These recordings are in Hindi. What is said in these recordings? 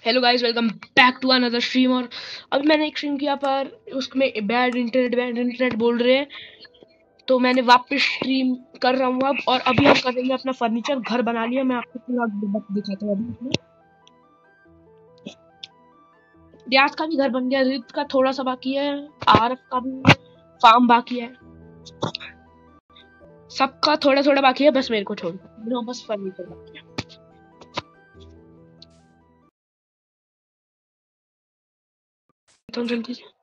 Hello guys, welcome back to another stream. और अभी मैंने एक स्ट्रीम किया पर उसमें बैड इंटरनेट बोल रहे हैं, तो मैंने वापस स्ट्रीम कर रहा हूँ अब। और अभी हम करेंगे अपना फर्नीचर घर बना लिया। मैं आपको पूरा दिखाता हूँ अभी इसमें। रियाज का भी घर बन गया, रित का थोड़ा सा बाकी है, आरफ का भी फार्म बाकी है, सबका थोड़ा थोड़ा बाकी है, बस मेरे को छोड़ दो, बस फर्नीचर बाकी है। तो जल्दी से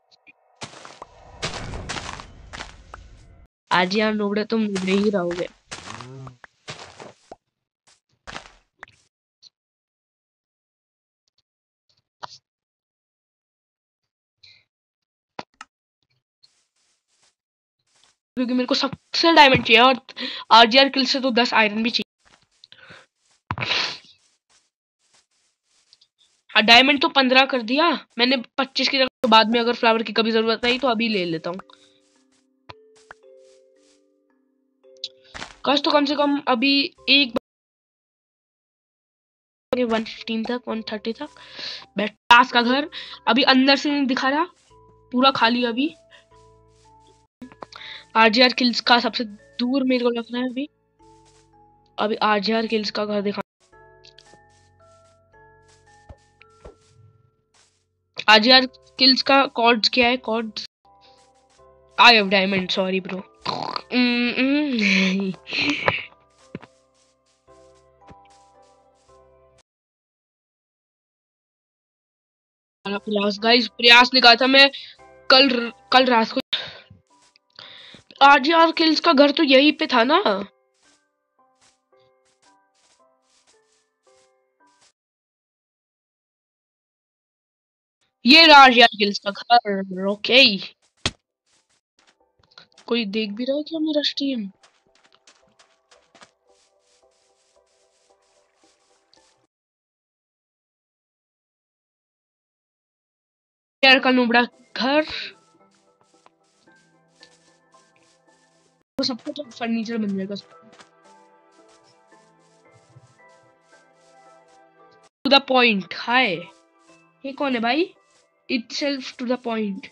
आज यार नोबड़े, तुम नोबड़े ही रहोगे। क्योंकि मेरे को सबसे डायमंड चाहिए, और आरजीआर किल से तो 10 आयरन भी चाहिए। हाँ, डायमंड तो 15 कर दिया मैंने, 25 की जगह। तो बाद में अगर फ्लावर की कभी जरूरत आई तो अभी ले लेता हूँ। कस्ट तो कम से कम अभी एक 115 तक, 130 तक। बेटास का घर अभी अंदर से नहीं दिखा रहा, पूरा खाली अभी। आरजीआर किल्स का सबसे दूर मेरे को लग रहा है अभी। अभी आरजीआर किल्स का घर दिखा। आरजीआर किल्स का कॉर्ड्स क्या है? Coords I have diamond, sorry bro. Prayas guys, Prayas ने कहा था मैं कल कल रात को। आरजीआर किल्स का घर तो यहीं पे था ना। ये रहा आरजीआर किल्स का घर। ओके, कोई देख भी रहा है क्या मेरा स्ट्रीम? यार का नुबड़ा घर, तो सबको तो फर्नीचर बन जाएगा। To the point. हाय, ये कौन है भाई? Itself to the point.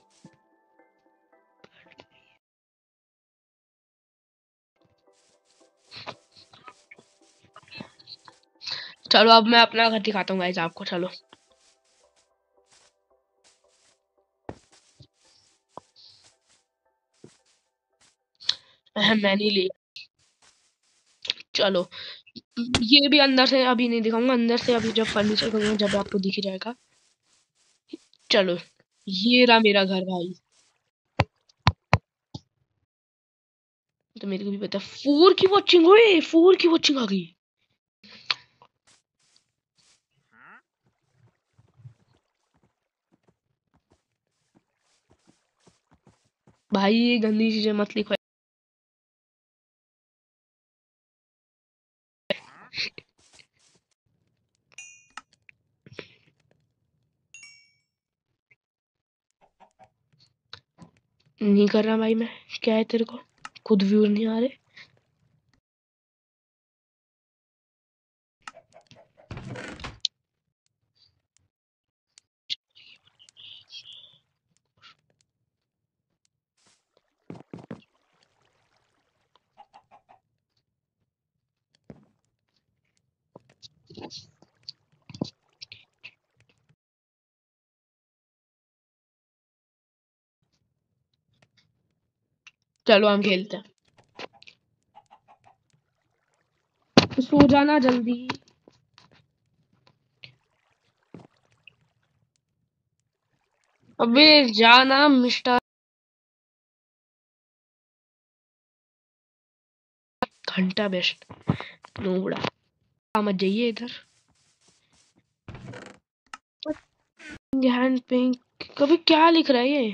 चलो अब मैं अपना घर दिखाता हूँ गाइस आपको। चलो मैंने लिया। चलो ये भी अंदर से अभी नहीं दिखाऊंगा, अंदर से अभी जब फर्नीचर करूंगा जब आपको दिख ही जाएगा। चलो ये रहा मेरा घर भाई। तो मेरे को भी पता, 4 की वॉचिंग हुई, 4 की वॉचिंग आ गई। भाई ये गंदी चीजें मत लिखो। नहीं कर रहा भाई मैं, क्या है तेरे को? खुद व्यूज नहीं आ रहे? चलो हम खेलते हैं। तो सो जाना जल्दी। अबे जाना मिस्टर घंटा बेस्ट नोबड़ा। मत जाइए इधर। हैंड पिंक कभी क्या लिख रहा है ये?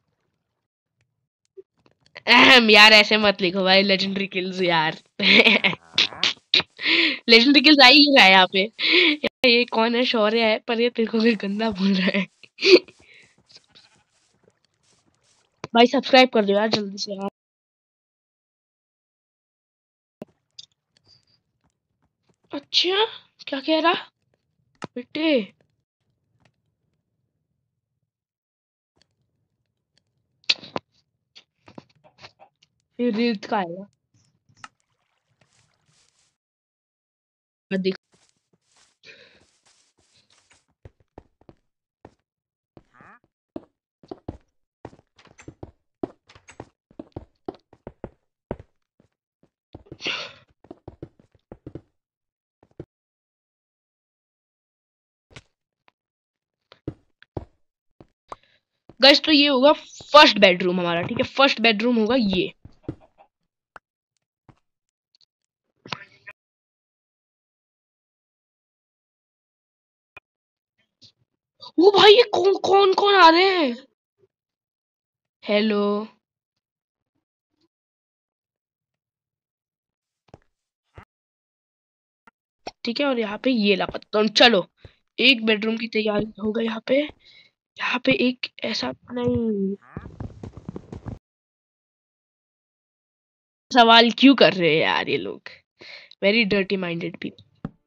यार ऐसे मत लिखो भाई, लेजेंडरी किल्स यार। लेजेंडरी किल्स आई ही रहा है यहाँ पे। यार ये कौन है? शौर्य है, पर ये तेरे को फिर गंदा बोल रहा है। भाई सब्सक्राइब कर दो यार जल्दी से यार। अच्छा क्या कह रहा बेटे? ये रेत का आएगा। देख गाइस, तो ये होगा फर्स्ट बेडरूम हमारा, ठीक है। फर्स्ट बेडरूम होगा ये। ओ भाई, ये कौन कौन कौन आ रहे हैं? हेलो। ठीक है, और यहाँ पे ये लगा। तो चलो, एक बेडरूम की तैयारी हो गई यहाँ पे। यहाँ पे एक ऐसा नहीं, सवाल क्यों कर रहे हैं यार ये लोग? Very dirty minded people.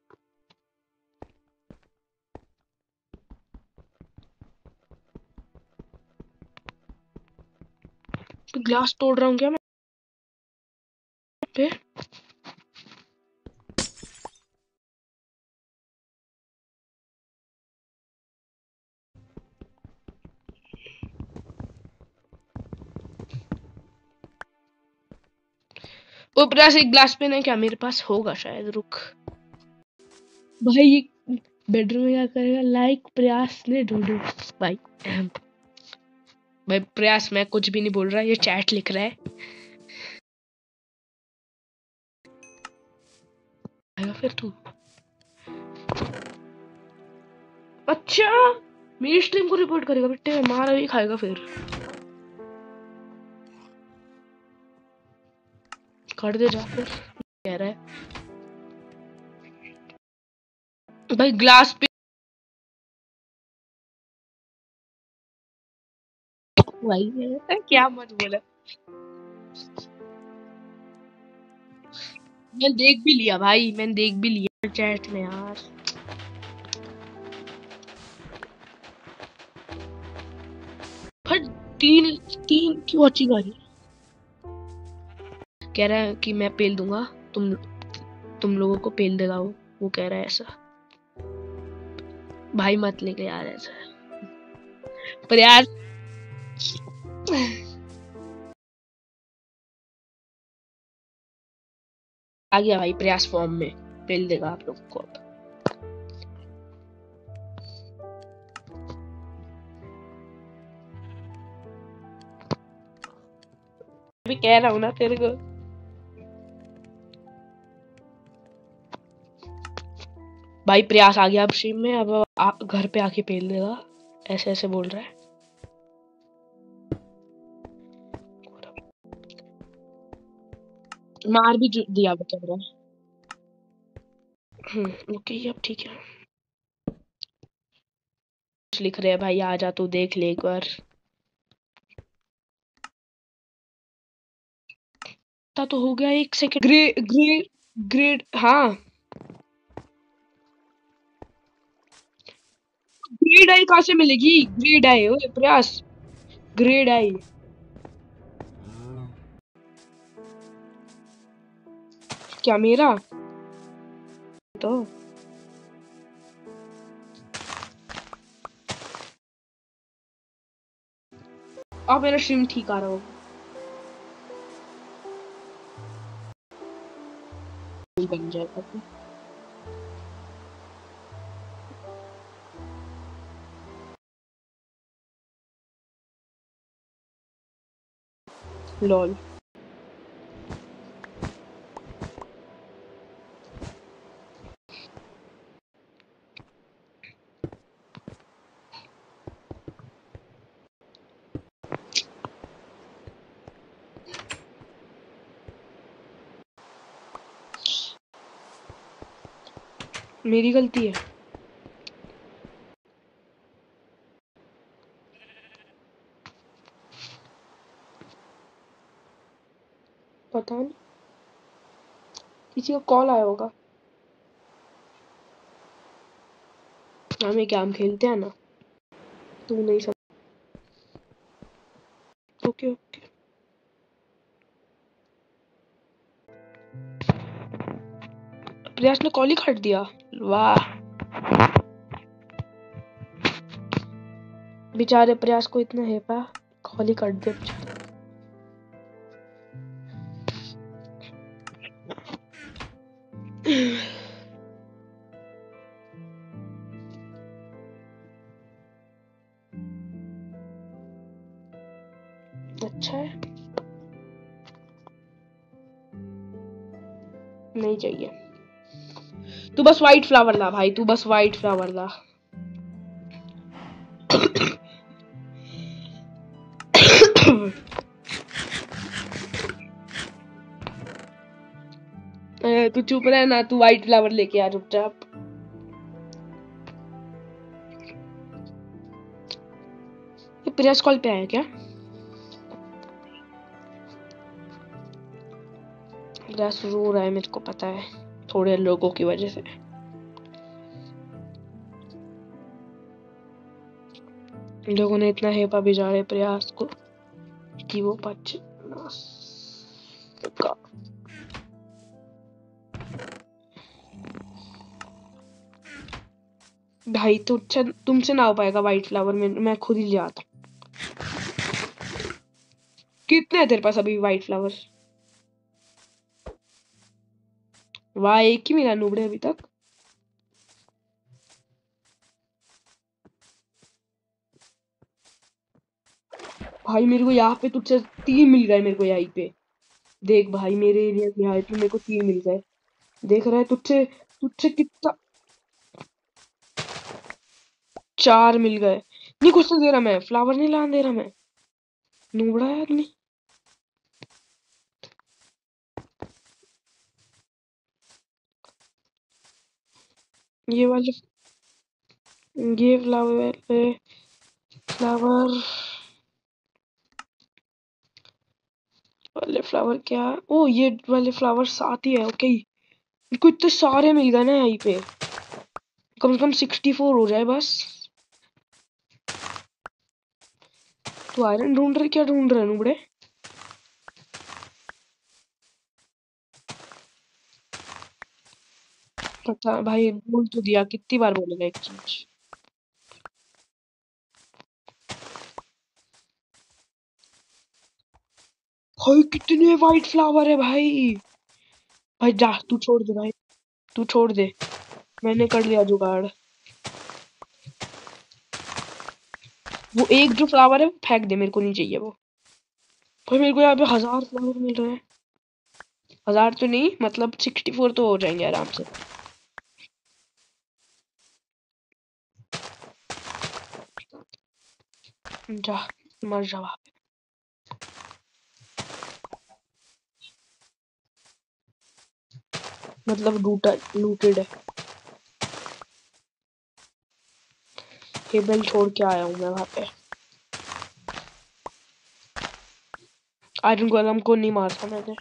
तो ग्लास तोड़ रहा हूँ क्या मैं पे? वो प्रयास एक ग्लास पेन है क्या मेरे पास? होगा शायद, रुक। भाई ये बेडरूम में क्या करेगा? लाइक प्रयास ने ढूंढो। भाई भाई प्रयास, मैं कुछ भी नहीं बोल रहा, ये चैट लिख रहा है। आएगा फिर तू? अच्छा, मेरी स्ट्रीम को रिपोर्ट करेगा बेटे, मारा भी खाएगा फिर। कर दे जा फिर, कह रहा है। भाई ग्लास पे भाई है क्या, मत बोला। मैंने देख भी लिया भाई, मैंने देख भी लिया चैट में यार। भाई तीन तीन की वॉचिंग आ रही है। कह रहा है कि मैं पेल दूंगा, तुम लोगों को पेल देगा वो कह रहा है ऐसा। भाई मत लेके यार ऐसा। पर यार आ गया भाई प्रयास फॉर्म में, पेल देगा आप लोग को अब। अभी कह रहा हूँ ना तेरे को। भाई प्रयास आ गया अब स्ट्रीम में, अब आप घर पे आके पेल देगा, ऐसे ऐसे बोल रहा है। मार भी दिया बता रहा है। ओके, अब ठीक है। कुछ लिख रहे हैं भाई, आ जा तू देख ले एक बार। तो हो गया, एक सेकंड। ग्रेड हाँ। ग्रेड आई कहाँ से मिलेगी? ग्रेड आई, ओए प्रयास, ग्रेड आई क्या मेरा? तो अब मेरा स्ट्रीम ठीक आ रहा होगा। बन जाएगा तो। लॉल। मेरी गलती है। पता नहीं, किसी का कॉल आया होगा। हमें क्या, हम खेलते हैं ना, तू नहीं समझ। Okay okay. प्रयास ने कॉल ही काट दिया। वाह, बेचारे प्रयास को इतना है पा, कॉल ही काट दिया बेचारे। अच्छा है, नहीं चाहिए। तू बस व्हाइट फ्लावर ला भाई, तू बस व्हाइट फ्लावर ला। तू चुप रह ना, तू व्हाइट फ्लावर लेके आ चुपचाप। ये प्रयास कॉल पे आया क्या? प्रयास रो रहा है, मेरे को पता है, थोड़े लोगों की वजह से। लोगों ने इतना हेपा बिगाड़े प्रयास को कि वो बच ना सका। भाई तो तुमसे ना हो पाएगा व्हाइट फ्लावर में, मैं खुद ही ले आता हूँ। कितने हैं तेरे पास अभी व्हाइट फ्लावर? वाह, एक ही मिला नूबड़े अभी तक। भाई मेरे को यहाँ पे तुझसे 3 मिल गए, मेरे को यहीं पे देख भाई, मेरे एरिया में यहाँ पे मेरे को 3 मिल गए। देख रहा है, तुझसे तुझसे कितना 4 मिल गए। नहीं कुछ नहीं दे रहा मैं, फ्लावर नहीं लाने दे रहा मैं, नूबड़ा है आदमी। ये वाले, ये फ्लावर फ्लावर वाले फ्लावर क्या? ओ ये वाले फ्लावर साथ ही है, ओके। इनको इतने सारे मिल गए ना यहीं पे, कम से कम 64 हो जाए बस। तू आयरन ढूंढ रहे, क्या ढूंढ रहे नूबड़े? पता भाई, बोल तो दिया, कितनी बार बोलेगा एक चीज। भाई कितने वाइट फ्लावर है भाई। भाई जा, तू छोड़ दे भाई, तू छोड़ दे, मैंने कर लिया जुगाड़। वो एक जो फ्लावर है वो फेंक दे, मेरे को नहीं चाहिए वो। भाई मेरे को यहाँ पे 1000 फ्लावर मिल रहे हैं। 1000 तो नहीं, मतलब 64 तो हो जाएंगे आराम से। जा, मर जा वहाँ पे। मतलब लूटेड है। केबल छोड़ के आया हूँ मैं वहाँ पे। आयरन गोलम को नहीं मारता मैंने।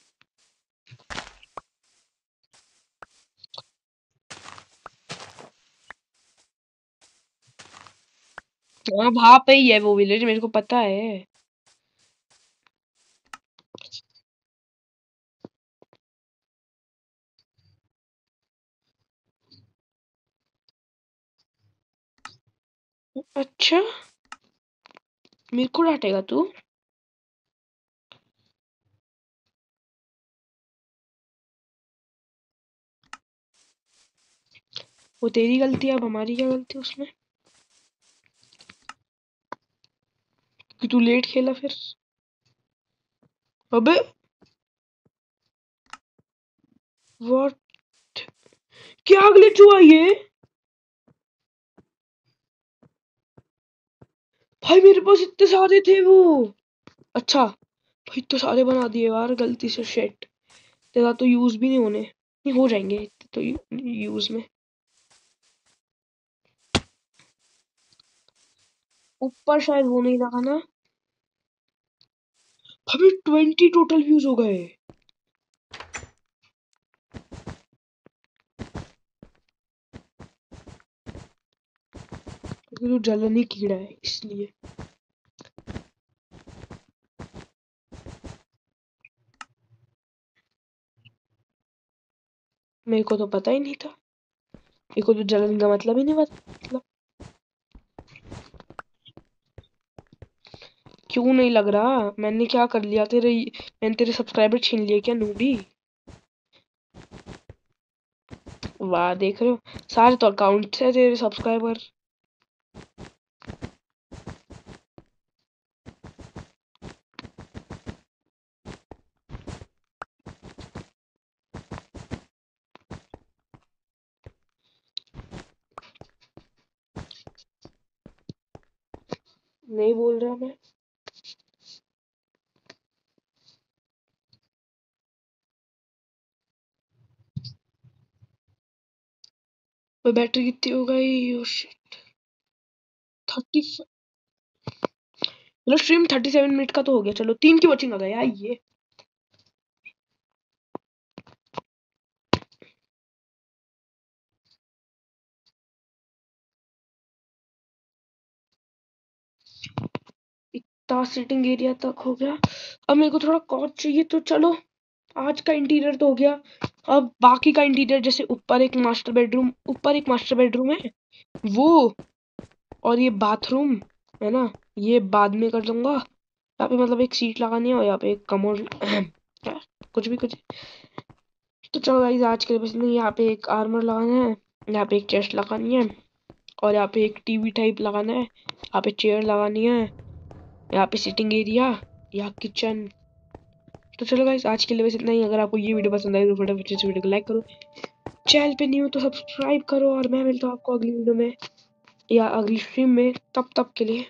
हाँ वहाँ पे ही है वो विलेज, मेरे को पता है। अच्छा, मेरे को डांटेगा तू? वो तेरी गलती है, अब हमारी क्या गलती उसमें कि तू लेट खेला फिर? अबे व्हाट, क्या ग्लिच हुआ ये? भाई मेरे पास इतने सारे थे वो। अच्छा भाई, तो सारे बना दिए यार गलती से, शेट। तेरा तो यूज भी नहीं होने, नहीं हो जाएंगे तो यूज में। ऊपर शायद वो नहीं लगा ना। अभी 20 टोटल व्यूज हो गए। क्योंकि तो जलनी कीड़ा है इसलिए। मेरे को तो पता ही नहीं था, मेरे को तो जलन का मतलब ही नहीं पता। मतलब क्यों नहीं लग रहा? मैंने क्या कर लिया मैंने तेरे सब्सक्राइबर छीन लिए क्या नूबी? वाह, देख रहे हो, सारे तो अकाउंट है तेरे सब्सक्राइबर। नहीं बोल रहा मैं। वो बैटरी कितनी हो गई? Oh shit, 30। चलो स्ट्रीम 37 मिनट का तो हो गया। चलो 3 की वॉचिंग आ गया ये। इतना सिटिंग एरिया तक हो गया। अब मेरे को थोड़ा कॉच चाहिए, तो चलो आज का इंटीरियर तो हो गया। अब बाकी का इंटीरियर, जैसे ऊपर एक मास्टर बेडरूम है वो, और ये बाथरूम है ना, ये बाद में कर दूंगा। यहाँ पे मतलब एक सीट लगानी है और यहाँ पे एक कमोड कुछ। तो चलो गाइस, आज के लिए बस नहीं। यहाँ पे एक आर्मर लगाना है, यहाँ पे एक चेस्ट लगानी है, और यहाँ पे एक टीवी टाइप लगाना है, यहाँ पे चेयर लगानी है, यहाँ पे सिटिंग एरिया, यहाँ किचन। तो चलो गाइस, आज के लिए बस इतना ही। अगर आपको ये वीडियो पसंद आई तो फटाफट इस वीडियो को लाइक करो, चैनल पे न्यू हो तो सब्सक्राइब करो, और मैं मिलता हूँ आपको अगली वीडियो में या अगली स्ट्रीम में। तब तक के लिए